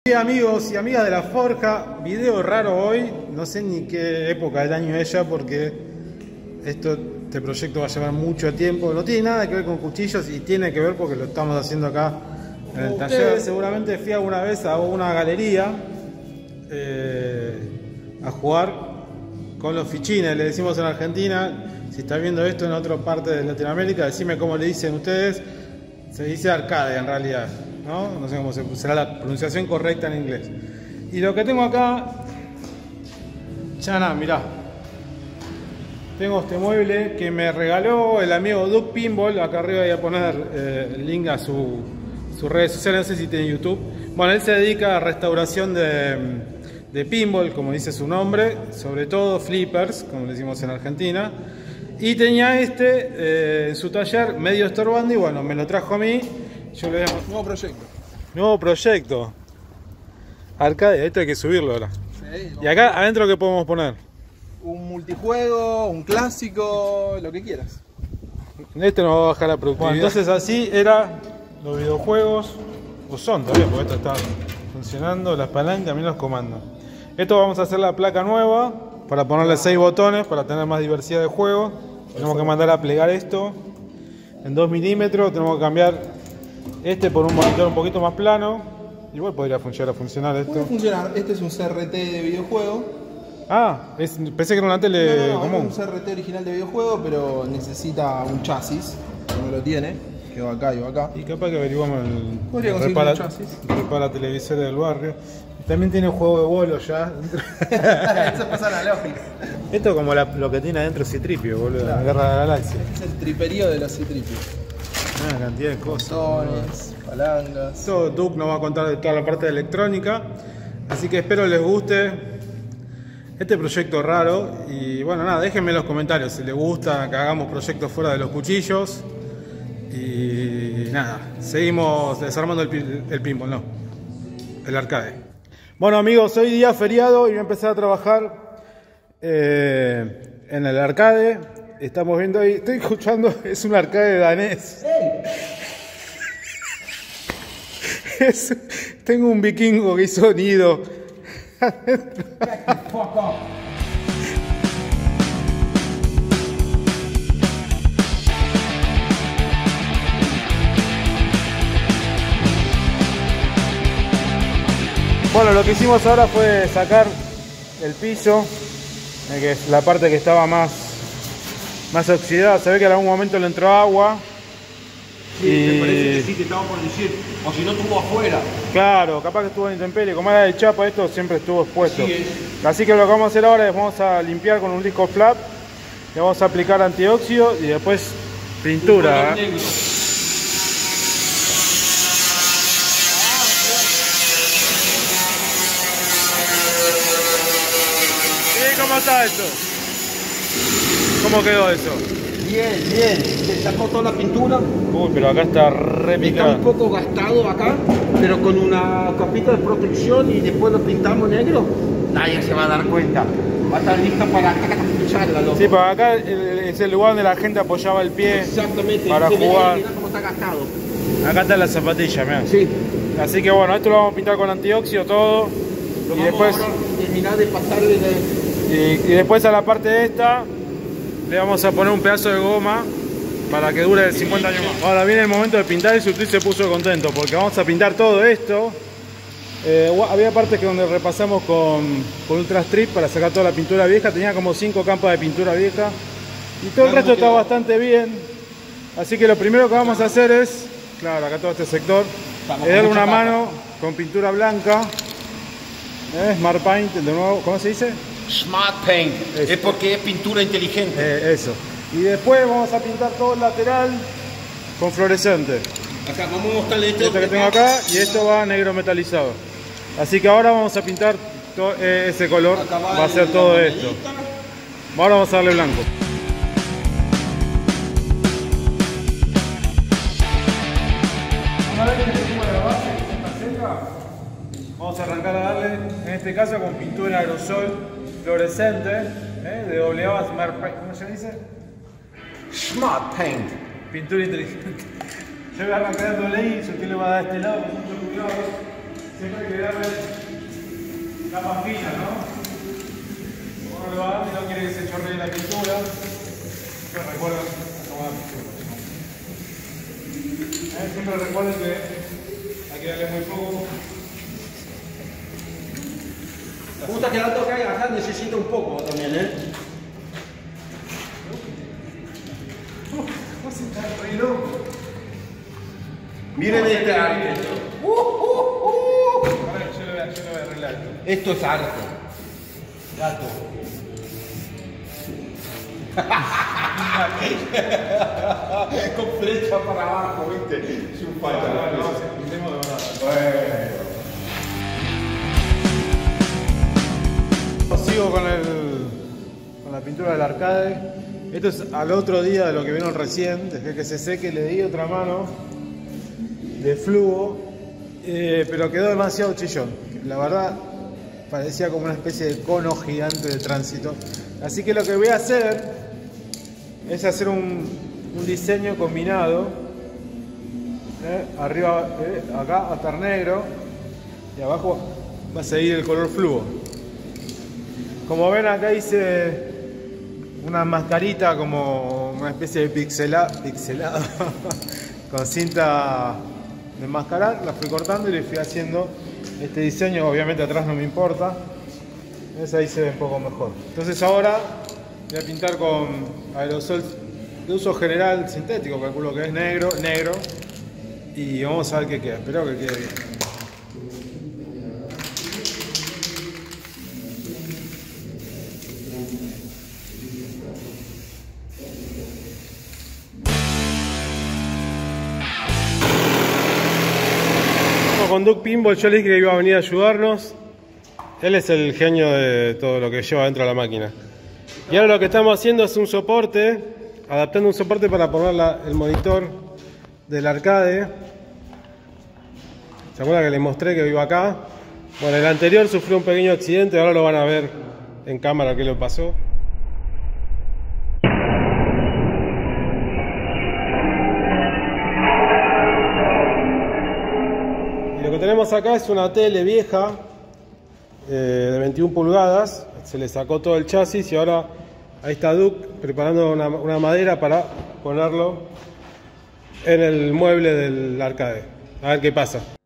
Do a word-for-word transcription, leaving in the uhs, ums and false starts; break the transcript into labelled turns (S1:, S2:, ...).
S1: Sí, amigos y amigas de La Forja, video raro hoy, no sé ni qué época del año es ya porque esto, este proyecto va a llevar mucho tiempo, no tiene nada que ver con cuchillos y tiene que ver porque lo estamos haciendo acá en el taller. Ustedes seguramente fui alguna vez a una galería eh, a jugar con los fichines, le decimos en Argentina. Si estás viendo esto en otra parte de Latinoamérica, decime cómo le dicen ustedes. Se dice arcade en realidad, ¿no? No sé cómo será la pronunciación correcta en inglés. Y lo que tengo acá, Chana, mirá. Tengo este mueble que me regaló el amigo Duke Pinball. Acá arriba voy a poner eh, el link a su, sus redes sociales, no sé si tiene YouTube. Bueno, él se dedica a restauración de, de pinball, como dice su nombre, sobre todo flippers, como le decimos en Argentina. Y tenía este eh, en su taller medio estorbando y bueno, me lo trajo a mí. Yo le llamo...
S2: Nuevo proyecto.
S1: Nuevo proyecto. Arcade, esto hay que subirlo ahora. Sí, y acá adentro, ¿qué podemos poner?
S2: Un multijuego, un clásico, lo que quieras.
S1: Este nos va a bajar la productividad. Bueno, entonces así eran los videojuegos, o son todavía, porque esto está funcionando, las palancas, miren los comandos. Esto vamos a hacer la placa nueva para ponerle seis botones, para tener más diversidad de juegos. Tenemos que mandar a plegar esto en dos milímetros, tenemos que cambiar este por un monitor un poquito más plano. Igual podría funcionar, funcionar esto.
S2: Puede funcionar, este es un C R T de videojuego.
S1: Ah, es, pensé que era una tele
S2: no, no, no,
S1: común.
S2: Es un C R T original de videojuego, pero necesita un chasis, no lo tiene, que va acá y va acá.
S1: Y capaz que averiguamos el
S2: Podría conseguir
S1: repara,
S2: un chasis.
S1: repara televisores del barrio. También tiene un juego de bolos ya.
S2: Eso pasa la lógica.
S1: Esto es como la, lo que tiene adentro Citripio, boludo, claro. La Guerra de la Galaxia.
S2: Es el triperío de los Citripios.
S1: Una cantidad de cosas.
S2: Botones, palancas.
S1: Todo Duke nos va a contar de toda la parte de electrónica. Así que espero les guste este proyecto raro. Y bueno, nada, déjenme en los comentarios si les gusta que hagamos proyectos fuera de los cuchillos. Y nada, seguimos desarmando el, el pinball, no, el arcade. Bueno amigos, hoy día feriado y voy a empezar a trabajar eh, en el arcade. Estamos viendo ahí, estoy escuchando, es un arcade danés. Es, tengo un vikingo que hizo nido. Bueno, lo que hicimos ahora fue sacar el piso, que es la parte que estaba más, más oxidada. Se ve que en algún momento le entró agua.
S3: Sí, y... me parece que sí, te estaba por decir, o si no estuvo afuera.
S1: Claro, capaz que estuvo en intemperie. Como era de chapa, esto siempre estuvo expuesto.
S3: Así es.
S1: Así que lo que vamos a hacer ahora es vamos a limpiar con un disco flat, le vamos a aplicar antióxido y después pintura. ¿eh? ¿Cómo está eso? ¿Cómo quedó eso?
S3: Bien, bien. Se sacó toda la pintura.
S1: Uy, pero acá está re picado.
S3: Está un poco gastado acá, pero con una capita de protección y después lo pintamos negro, nadie se va a dar cuenta. Va a estar listo para pincharla, loco.
S1: Sí, para acá es el lugar donde la gente apoyaba el pie.
S3: Exactamente.
S1: Para jugar.
S3: Mirá cómo está gastado.
S1: Acá está la zapatilla, mirá.
S3: Sí.
S1: Así que bueno, esto lo vamos a pintar con antióxido todo.
S3: Lo
S1: y
S3: vamos
S1: después
S3: ahora a terminar de pasarle de...
S1: Y, y después a la parte de esta le vamos a poner un pedazo de goma para que dure cincuenta años más. Ahora viene el momento de pintar y Sutil se puso contento porque vamos a pintar todo esto. Eh, había partes que donde repasamos con, con Ultra Strip para sacar toda la pintura vieja. Tenía como cinco campas de pintura vieja y todo el resto está bastante bien. Así que lo primero que vamos a hacer es, claro, acá todo este sector, es darle una mano con pintura blanca. ¿Eh? Smart Paint, de nuevo, ¿cómo se dice?
S3: Smart Paint,
S1: eso.
S3: Es porque es pintura inteligente.
S1: Eh, eso. Y después vamos a pintar todo el lateral con fluorescente.
S3: Acá vamos a mostrarle esto.
S1: Esto que tengo acá y esto va negro metalizado. Así que ahora vamos a pintar todo, eh, ese color, va, va a ser todo esto. Ahora vamos a darle blanco. Una vez que tenemos la base que está seca, vamos a arrancar a darle, en este caso con pintura aerosol fluorescente, ¿eh? De doble A, Smart Paint, ¿cómo se dice?
S3: Smart Paint.
S1: Pintura inteligente. Yo voy a arrancar dándole ahí, Sutil le va a dar este lado con mucho cuidado. Siempre hay que darle capa fina, ¿no? Uno lo va y no quiere que se chorree la pintura. Siempre recuerden tomar la pintura. ¿Eh? Siempre recuerden que hay que darle muy poco.
S3: ¿Cómo está quedando acá? Acá necesita un poco también, ¿eh?
S1: Vos estás re loco.
S3: Miren este arte. Uh, uh, uh.
S1: Ahora yo lo voy a, yo lo voy a arreglar.
S3: Esto es arte. Gato. Con flecha para abajo, ¿viste? Es un falta.
S1: No, no, no, pintemos de verdad.
S3: Bueno.
S1: Sigo con, el, con la pintura del arcade. Esto es al otro día de lo que vieron recién. Dejé que se seque, le di otra mano de fluo, eh, pero quedó demasiado chillón. La verdad, parecía como una especie de cono gigante de tránsito. Así que lo que voy a hacer es hacer un, un diseño combinado. Eh, arriba, eh, acá va a estar negro y abajo va a seguir el color fluo. Como ven, acá hice una mascarita como una especie de pixela, pixelado con cinta de enmascarar. La fui cortando y le fui haciendo este diseño. Obviamente atrás no me importa. ¿Ves? Ahí se ve un poco mejor. Entonces ahora voy a pintar con aerosol de uso general sintético, calculo que es negro, negro. Y vamos a ver qué queda. Espero que quede bien. Con Doug Pinball, yo le dije que iba a venir a ayudarnos. Él es el genio de todo lo que lleva dentro de la máquina. Y ahora lo que estamos haciendo es un soporte, adaptando un soporte para poner la, el monitor del arcade. ¿Se acuerdan que les mostré que vivo acá? Bueno, el anterior sufrió un pequeño accidente, ahora lo van a ver en cámara qué le pasó. Lo que tenemos acá es una tele vieja eh, de veintiuna pulgadas. Se le sacó todo el chasis y ahora ahí está Doug preparando una, una madera para ponerlo en el mueble del arcade. A ver qué pasa.